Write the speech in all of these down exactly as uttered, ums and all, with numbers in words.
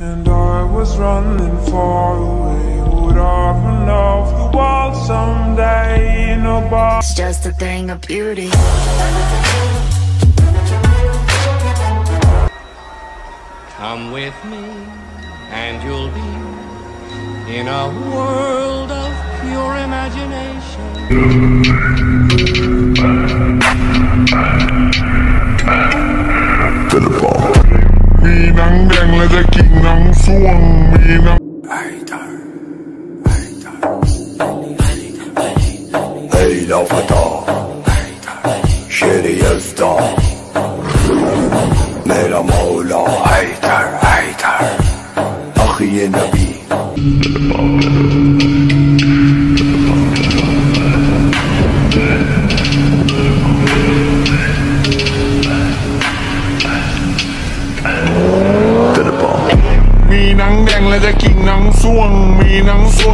And I was running far away. Would I run off the wall someday in a bar? It's just a thing of beauty. Come with me and you'll be in a world of pure imagination. Mi nắng đen là da king nắng xuông. Mi nắng Hey la fata Şeri yazda Mera Mevla Haydar Haydar Akhiye Nabi Mi nắng đen là da king nắng xuông. Mi nắng xuông.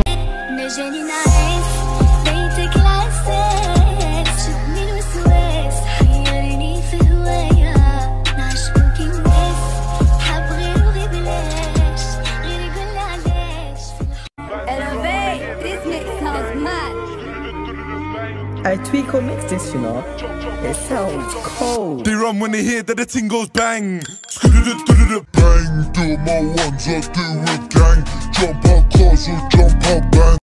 I Tweako mix this, you know. It sounds cold. They run when they hear that the thing goes bang. Bang, do my ones, I do it gang. Jump out cars or jump out bang.